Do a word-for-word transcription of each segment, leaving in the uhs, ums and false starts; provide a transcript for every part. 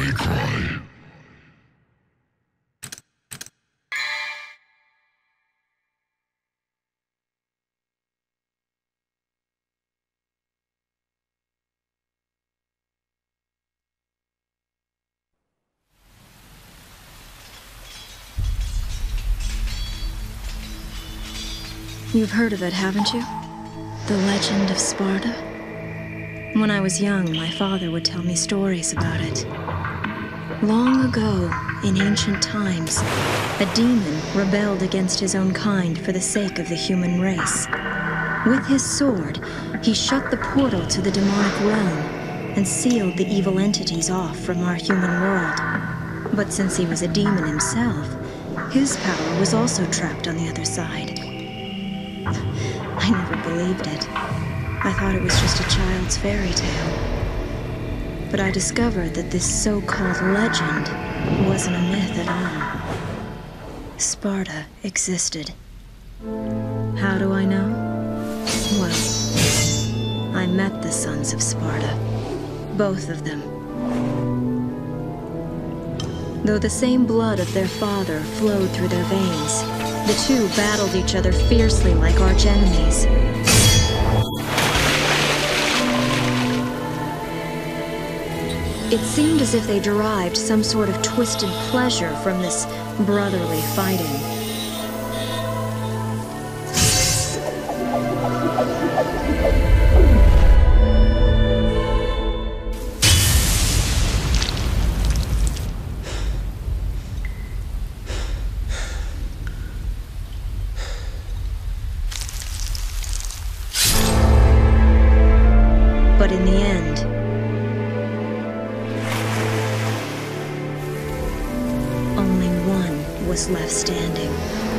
cry. You've heard of it, haven't you? The legend of Sparta? When I was young, my father would tell me stories about it. Long ago, in ancient times, a demon rebelled against his own kind for the sake of the human race. With his sword, he shut the portal to the demonic realm and sealed the evil entities off from our human world. But since he was a demon himself, his power was also trapped on the other side. I never believed it. I thought it was just a child's fairy tale. But I discovered that this so-called legend wasn't a myth at all. Sparta existed. How do I know? Well, I met the sons of Sparta. Both of them. Though the same blood of their father flowed through their veins, the two battled each other fiercely like arch-enemies. It seemed as if they derived some sort of twisted pleasure from this brotherly fighting. But in the end, only one was left standing.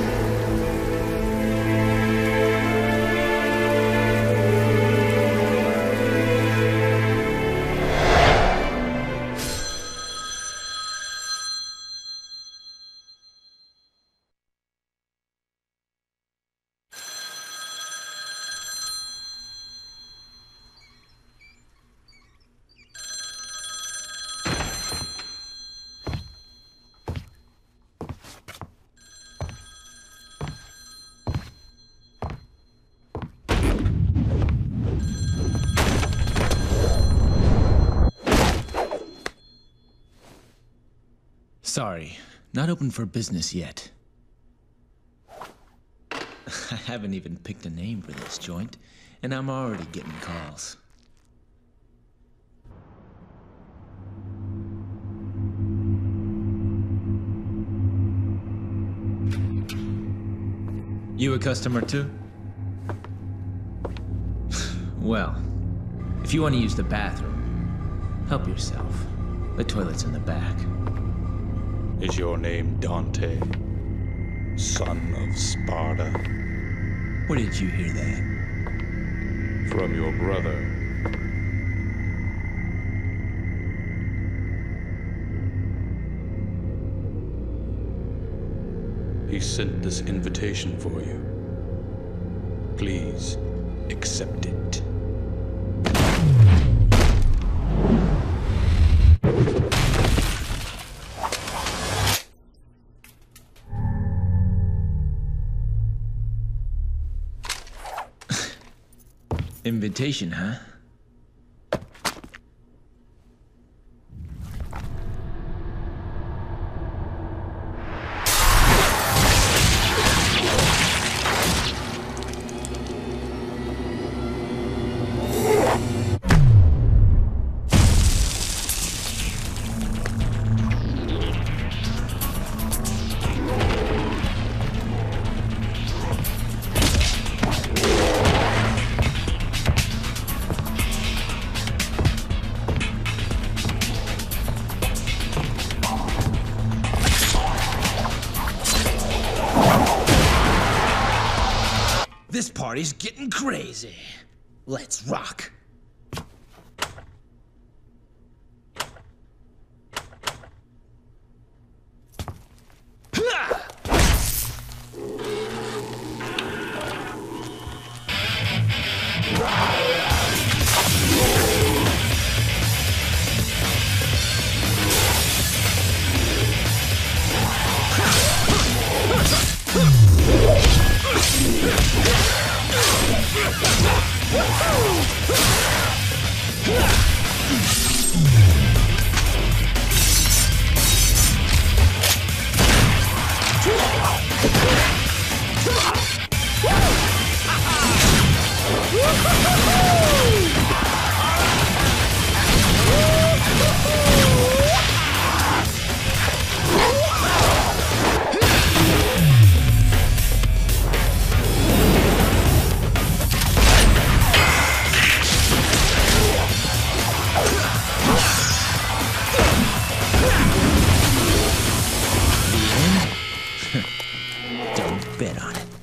Sorry, not open for business yet. I haven't even picked a name for this joint, and I'm already getting calls. You a customer too? Well, if you want to use the bathroom, help yourself. The toilet's in the back. Is your name Dante, son of Sparta? Where did you hear that? From your brother. He sent this invitation for you. Please, accept it. Invitation, huh? This party's getting crazy. Let's rock. Don't bet on it.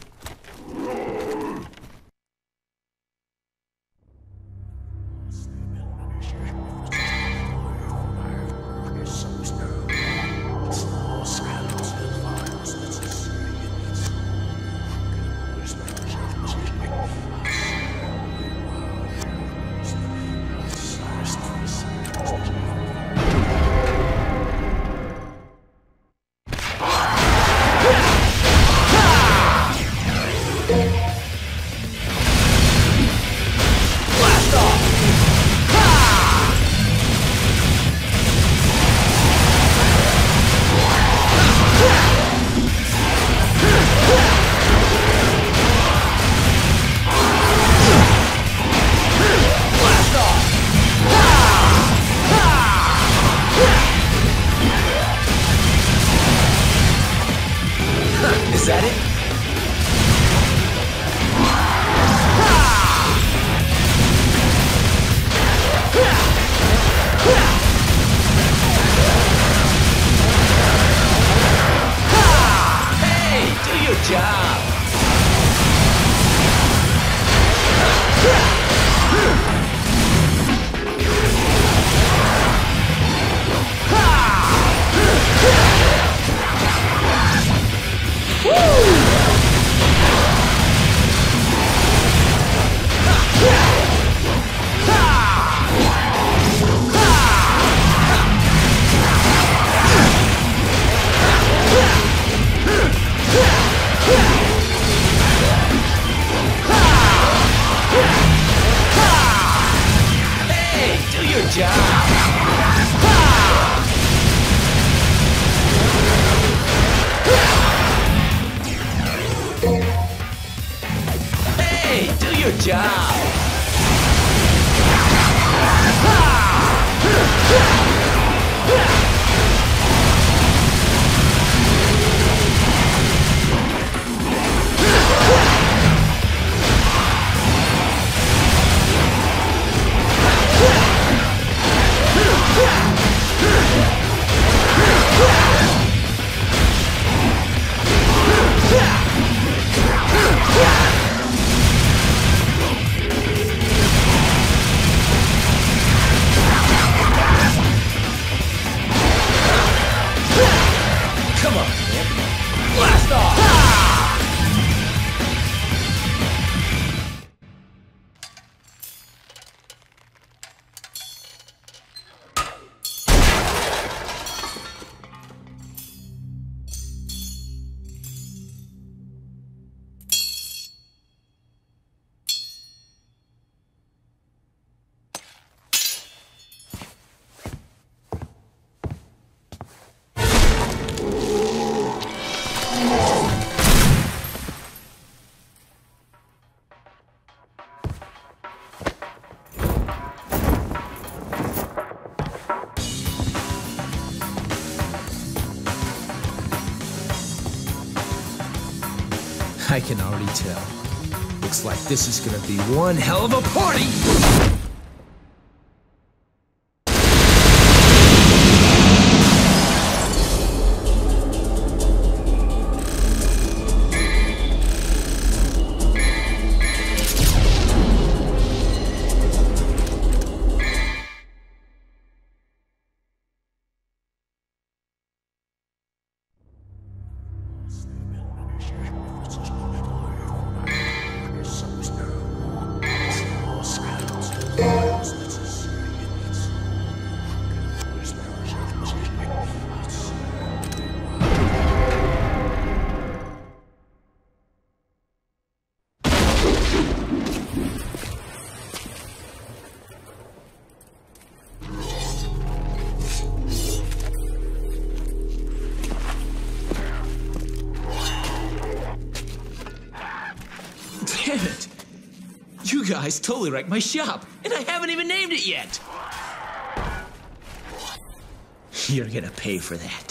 Is that it? Hey, do your job. Hey, do your job. Hey, do your job. Come on, man. Blast off! I can already tell. Looks like this is gonna be one hell of a party! Damn it! You guys totally wrecked my shop, and I haven't even named it yet! You're gonna pay for that.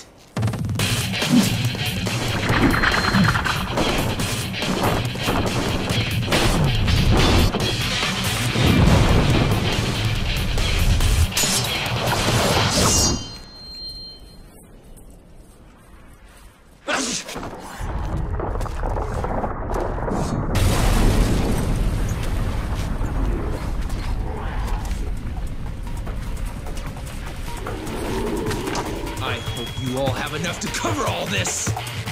I hope you all have enough to cover all this!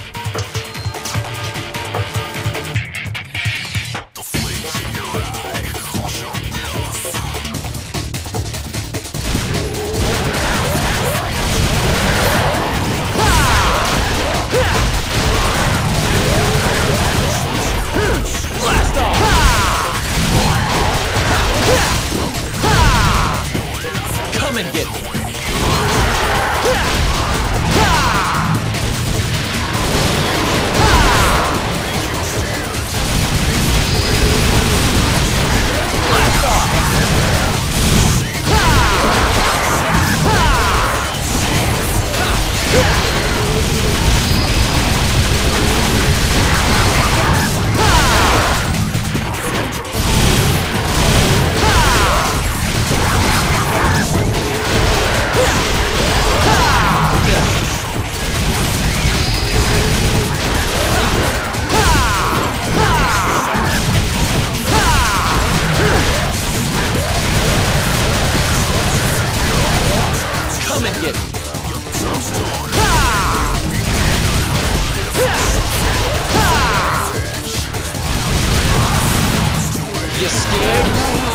Blast off! Come and get me! You scared?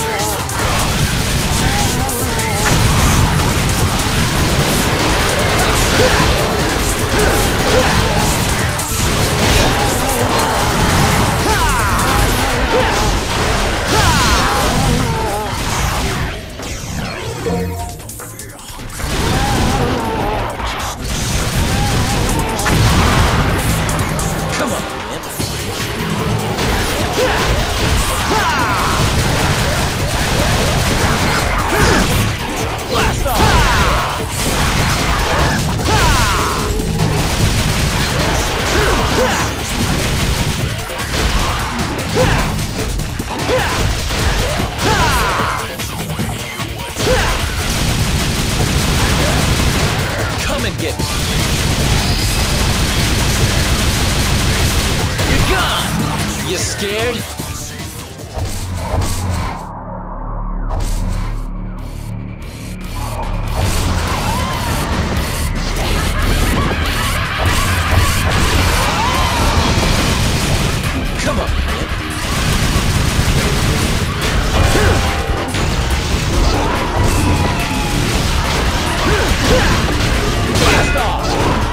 Come on, man. Blast off! Come and get me. You're gone! You scared? Come on, man. Blast off!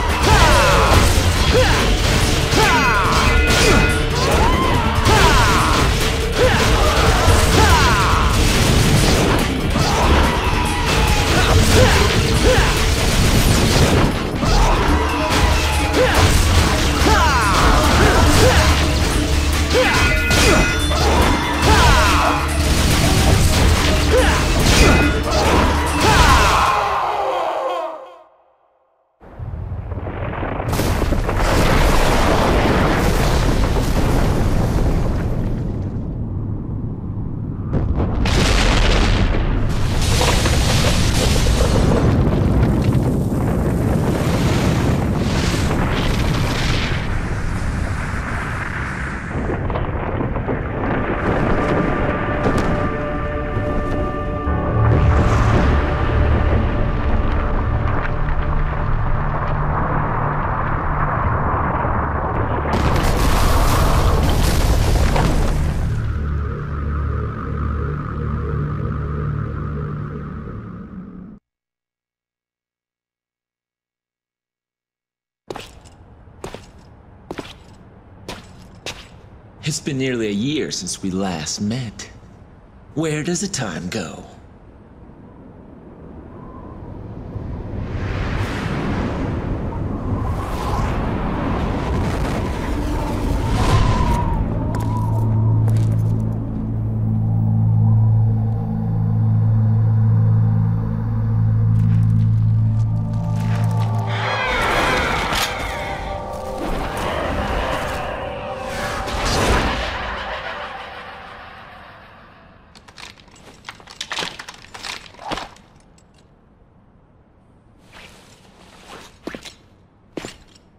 It's been nearly a year since we last met. Where does the time go?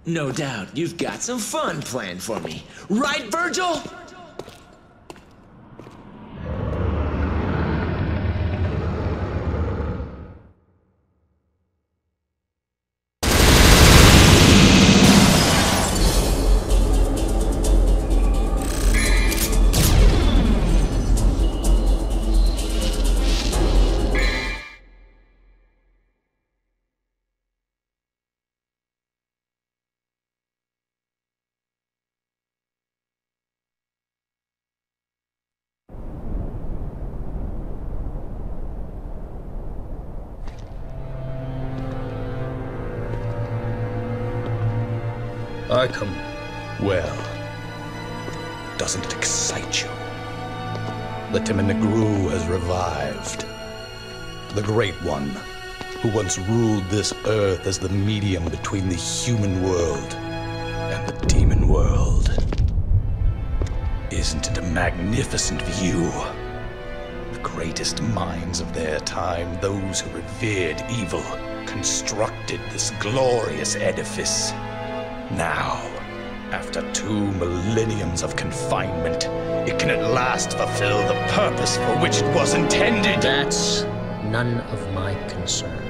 No doubt you've got some fun planned for me. Right, Virgil? Arkham. Well, doesn't it excite you? The Timon Negru has revived. The Great One, who once ruled this earth as the medium between the human world and the demon world. Isn't it a magnificent view? The greatest minds of their time, those who revered evil, constructed this glorious edifice. Now, after two millenniums of confinement, it can at last fulfill the purpose for which it was intended. That's none of my concern.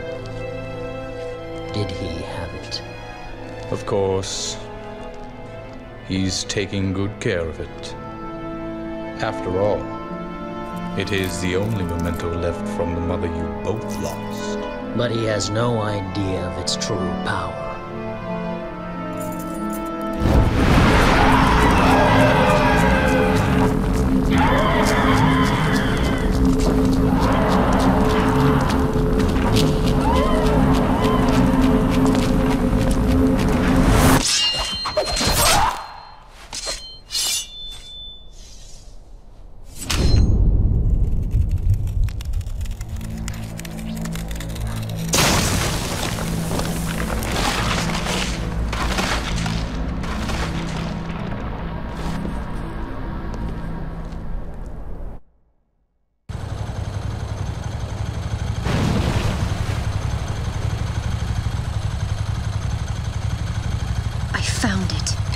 Did he have it? Of course, he's taking good care of it. After all, it is the only memento left from the mother you both lost. But he has no idea of its true power. I found it.